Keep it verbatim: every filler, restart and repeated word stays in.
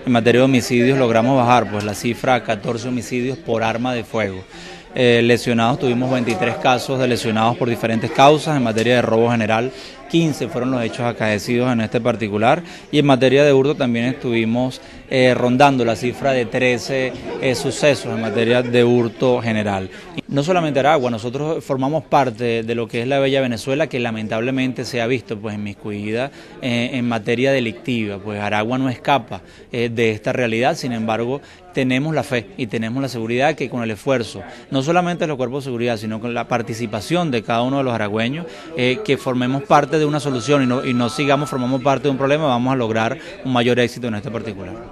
en materia de homicidios logramos bajar pues la cifra a catorce homicidios por arma de fuego. Eh, lesionados tuvimos veintitrés casos de lesionados por diferentes causas. En materia de robo general, quince fueron los hechos acaecidos en este particular, y en materia de hurto también estuvimos eh, rondando la cifra de trece eh, sucesos en materia de hurto general. No solamente Aragua, nosotros formamos parte de lo que es la bella Venezuela, que lamentablemente se ha visto pues inmiscuida eh, en materia delictiva. Pues Aragua no escapa eh, de esta realidad. Sin embargo, tenemos la fe y tenemos la seguridad que con el esfuerzo, no solamente de los cuerpos de seguridad, sino con la participación de cada uno de los aragüeños, eh, que formemos parte de una solución y no, y no sigamos formando parte de un problema, vamos a lograr un mayor éxito en este particular.